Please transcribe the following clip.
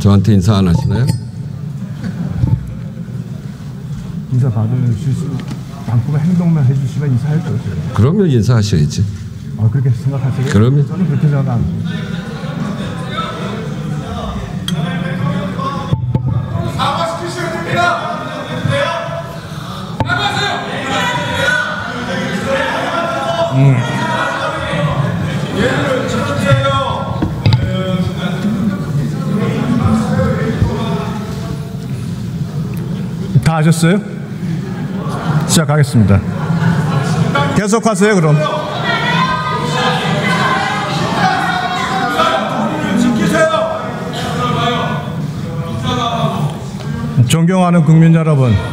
저한테 인사 안 하시나요? 인사 받으실 수 당분간 행동만 해주시면 인사할 거예요. 그러면 인사하셔야지. 아, 그렇게 생각하세요? 그러면 저는 그렇게 생각 안 해요. 사과시키셔야 됩니다. 나가세요. 얘를 쳐주세요. 다 하셨어요? 시작하겠습니다. 계속하세요. 그럼. 존경하는 국민 여러분,